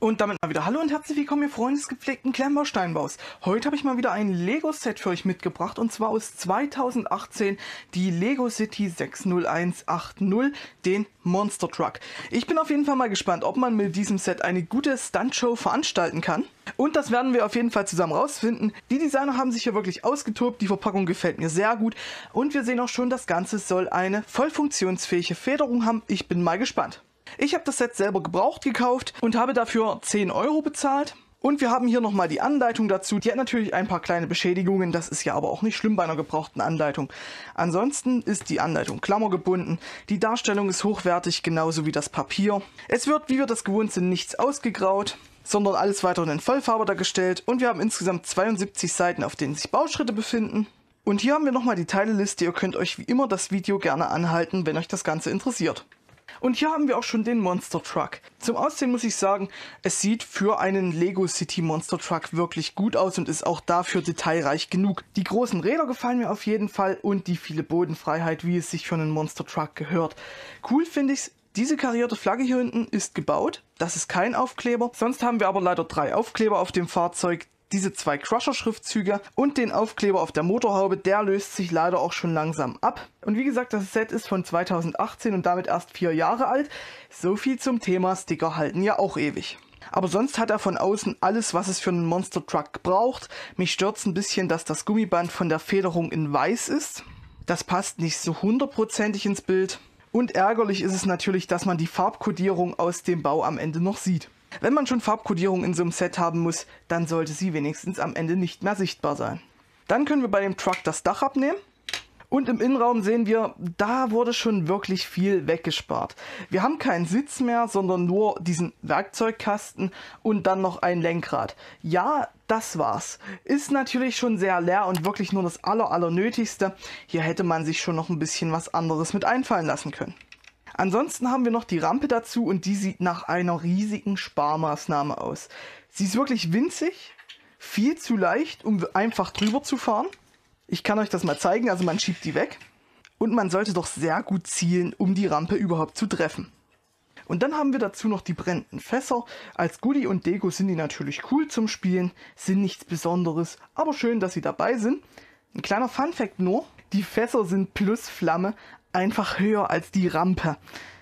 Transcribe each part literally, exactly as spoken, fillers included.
Und damit mal wieder hallo und herzlich willkommen, ihr Freunde des gepflegten Klemmbau-Steinbaus. Heute habe ich mal wieder ein Lego-Set für euch mitgebracht und zwar aus zweitausendachtzehn die Lego City sechs null eins acht null, den Monster Truck. Ich bin auf jeden Fall mal gespannt, ob man mit diesem Set eine gute Stuntshow veranstalten kann. Und das werden wir auf jeden Fall zusammen rausfinden. Die Designer haben sich hier wirklich ausgetobt, die Verpackung gefällt mir sehr gut und wir sehen auch schon, das Ganze soll eine voll funktionsfähige Federung haben. Ich bin mal gespannt. Ich habe das Set selber gebraucht gekauft und habe dafür zehn Euro bezahlt. Und wir haben hier nochmal die Anleitung dazu. Die hat natürlich ein paar kleine Beschädigungen, das ist ja aber auch nicht schlimm bei einer gebrauchten Anleitung. Ansonsten ist die Anleitung klammergebunden. Die Darstellung ist hochwertig, genauso wie das Papier. Es wird, wie wir das gewohnt sind, nichts ausgegraut, sondern alles weiterhin in Vollfarbe dargestellt. Und wir haben insgesamt zweiundsiebzig Seiten, auf denen sich Bauschritte befinden. Und hier haben wir nochmal die Teileliste. Ihr könnt euch wie immer das Video gerne anhalten, wenn euch das Ganze interessiert. Und hier haben wir auch schon den Monster Truck. Zum Aussehen muss ich sagen, es sieht für einen Lego City Monster Truck wirklich gut aus und ist auch dafür detailreich genug. Die großen Räder gefallen mir auf jeden Fall und die viele Bodenfreiheit, wie es sich für einen Monster Truck gehört. Cool finde ich's. Diese karierte Flagge hier hinten ist gebaut. Das ist kein Aufkleber. Sonst haben wir aber leider drei Aufkleber auf dem Fahrzeug. Diese zwei Crusher-Schriftzüge und den Aufkleber auf der Motorhaube, der löst sich leider auch schon langsam ab. Und wie gesagt, das Set ist von zweitausendachtzehn und damit erst vier Jahre alt. So viel zum Thema, Sticker halten ja auch ewig. Aber sonst hat er von außen alles, was es für einen Monster Truck braucht. Mich stört's ein bisschen, dass das Gummiband von der Federung in weiß ist. Das passt nicht so hundertprozentig ins Bild. Und ärgerlich ist es natürlich, dass man die Farbkodierung aus dem Bau am Ende noch sieht. Wenn man schon Farbkodierung in so einem Set haben muss, dann sollte sie wenigstens am Ende nicht mehr sichtbar sein. Dann können wir bei dem Truck das Dach abnehmen. Und im Innenraum sehen wir, da wurde schon wirklich viel weggespart. Wir haben keinen Sitz mehr, sondern nur diesen Werkzeugkasten und dann noch ein Lenkrad. Ja, das war's. Ist natürlich schon sehr leer und wirklich nur das aller, aller Nötigste. Hier hätte man sich schon noch ein bisschen was anderes mit einfallen lassen können. Ansonsten haben wir noch die Rampe dazu und die sieht nach einer riesigen Sparmaßnahme aus. Sie ist wirklich winzig, viel zu leicht, um einfach drüber zu fahren. Ich kann euch das mal zeigen, also man schiebt die weg. Und man sollte doch sehr gut zielen, um die Rampe überhaupt zu treffen. Und dann haben wir dazu noch die brennenden Fässer. Als Goodie und Deko sind die natürlich cool zum Spielen, sind nichts Besonderes, aber schön, dass sie dabei sind. Ein kleiner Funfact nur, die Fässer sind plus Flamme einfach höher als die Rampe.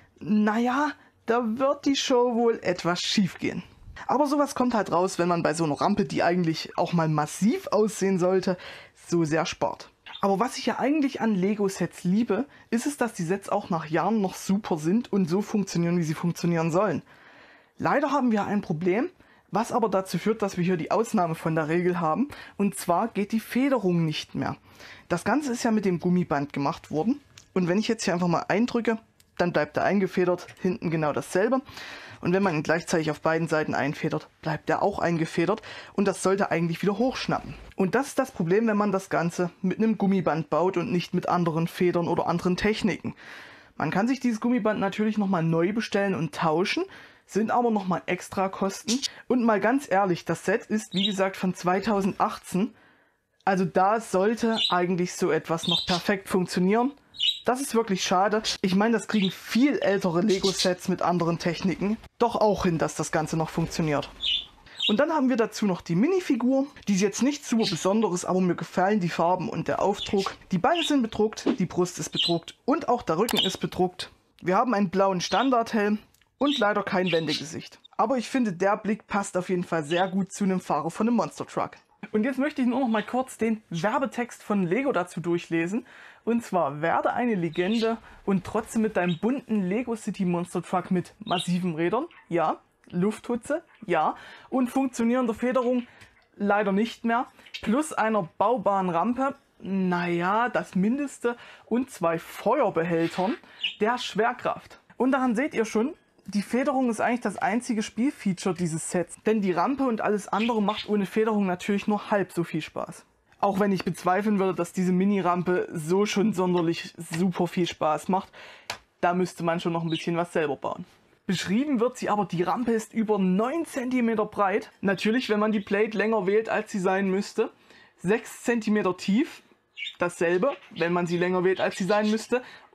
Naja, da wird die Show wohl etwas schief gehen. Aber sowas kommt halt raus, wenn man bei so einer Rampe, die eigentlich auch mal massiv aussehen sollte, so sehr spart. Aber was ich ja eigentlich an Lego-Sets liebe, ist es, dass die Sets auch nach Jahren noch super sind und so funktionieren, wie sie funktionieren sollen. Leider haben wir ein Problem, was aber dazu führt, dass wir hier die Ausnahme von der Regel haben. Und zwar geht die Federung nicht mehr. Das Ganze ist ja mit dem Gummiband gemacht worden. Und wenn ich jetzt hier einfach mal eindrücke, dann bleibt er eingefedert, hinten genau dasselbe. Und wenn man ihn gleichzeitig auf beiden Seiten einfedert, bleibt er auch eingefedert. Und das sollte eigentlich wieder hochschnappen. Und das ist das Problem, wenn man das Ganze mit einem Gummiband baut und nicht mit anderen Federn oder anderen Techniken. Man kann sich dieses Gummiband natürlich nochmal neu bestellen und tauschen, sind aber nochmal extra Kosten. Und mal ganz ehrlich, das Set ist wie gesagt von zweitausendachtzehn. Also da sollte eigentlich so etwas noch perfekt funktionieren. Das ist wirklich schade. Ich meine, das kriegen viel ältere Lego-Sets mit anderen Techniken doch auch hin, dass das Ganze noch funktioniert. Und dann haben wir dazu noch die Minifigur. Die ist jetzt nichts super Besonderes, aber mir gefallen die Farben und der Aufdruck. Die Beine sind bedruckt, die Brust ist bedruckt und auch der Rücken ist bedruckt. Wir haben einen blauen Standardhelm und leider kein Wendegesicht. Aber ich finde, der Blick passt auf jeden Fall sehr gut zu einem Fahrer von einem Monster Truck. Und jetzt möchte ich nur noch mal kurz den Werbetext von Lego dazu durchlesen. Und zwar: Werde eine Legende und trotzdem mit deinem bunten Lego City Monster Truck mit massiven Rädern, ja, Lufthutze, ja, und funktionierender Federung leider nicht mehr, plus einer baubaren Rampe, naja, das Mindeste, und zwei Feuerbehältern der Schwerkraft. Und daran seht ihr schon, die Federung ist eigentlich das einzige Spielfeature dieses Sets, denn die Rampe und alles andere macht ohne Federung natürlich nur halb so viel Spaß. Auch wenn ich bezweifeln würde, dass diese Mini-Rampe so schon sonderlich super viel Spaß macht, da müsste man schon noch ein bisschen was selber bauen. Beschrieben wird sie aber, die Rampe ist über neun Zentimeter breit, natürlich wenn man die Plate länger wählt als sie sein müsste, sechs Zentimeter tief, dasselbe, wenn man sie länger wählt als sie sein müsste, und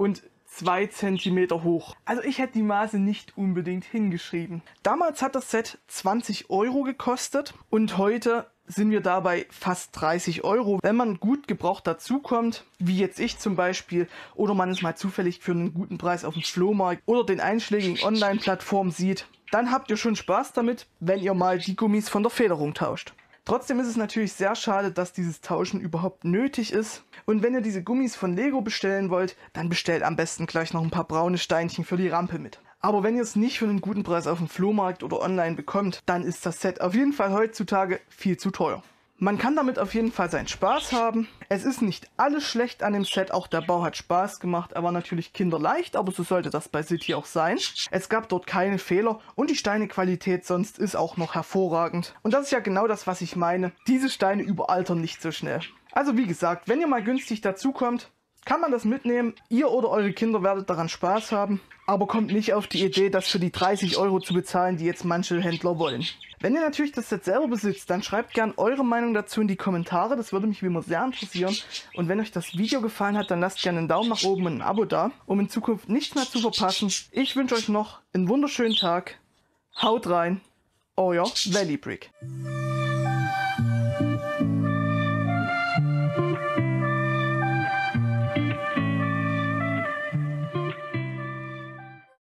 zwei Zentimeter hoch. Also ich hätte die Maße nicht unbedingt hingeschrieben. Damals hat das Set zwanzig Euro gekostet und heute sind wir dabei fast dreißig Euro. Wenn man gut gebraucht dazukommt, wie jetzt ich zum Beispiel, oder man es mal zufällig für einen guten Preis auf dem Flohmarkt oder den einschlägigen Online-Plattformen sieht, dann habt ihr schon Spaß damit, wenn ihr mal die Gummis von der Federung tauscht. Trotzdem ist es natürlich sehr schade, dass dieses Tauschen überhaupt nötig ist. Und wenn ihr diese Gummis von Lego bestellen wollt, dann bestellt am besten gleich noch ein paar braune Steinchen für die Rampe mit. Aber wenn ihr es nicht für einen guten Preis auf dem Flohmarkt oder online bekommt, dann ist das Set auf jeden Fall heutzutage viel zu teuer. Man kann damit auf jeden Fall seinen Spaß haben. Es ist nicht alles schlecht an dem Set, auch der Bau hat Spaß gemacht. Er war natürlich kinderleicht, aber so sollte das bei City auch sein. Es gab dort keine Fehler und die Steinequalität sonst ist auch noch hervorragend. Und das ist ja genau das, was ich meine. Diese Steine überaltern nicht so schnell. Also wie gesagt, wenn ihr mal günstig dazukommt, kann man das mitnehmen. Ihr oder eure Kinder werdet daran Spaß haben. Aber kommt nicht auf die Idee, das für die dreißig Euro zu bezahlen, die jetzt manche Händler wollen. Wenn ihr natürlich das Set selber besitzt, dann schreibt gern eure Meinung dazu in die Kommentare. Das würde mich wie immer sehr interessieren. Und wenn euch das Video gefallen hat, dann lasst gerne einen Daumen nach oben und ein Abo da, um in Zukunft nichts mehr zu verpassen. Ich wünsche euch noch einen wunderschönen Tag. Haut rein, euer Valley Brick.